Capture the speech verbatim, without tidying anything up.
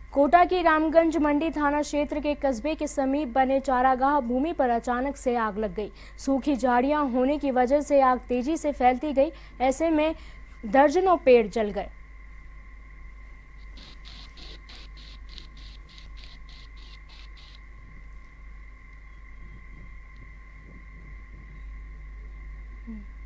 कोटा की रामगंज मंडी थाना क्षेत्र के कस्बे के समीप बने चारागाह भूमि पर अचानक से आग लग गई। सूखी झाड़ियां होने की वजह से आग तेजी से फैलती गई। ऐसे में दर्जनों पेड़ जल गए। Hmm.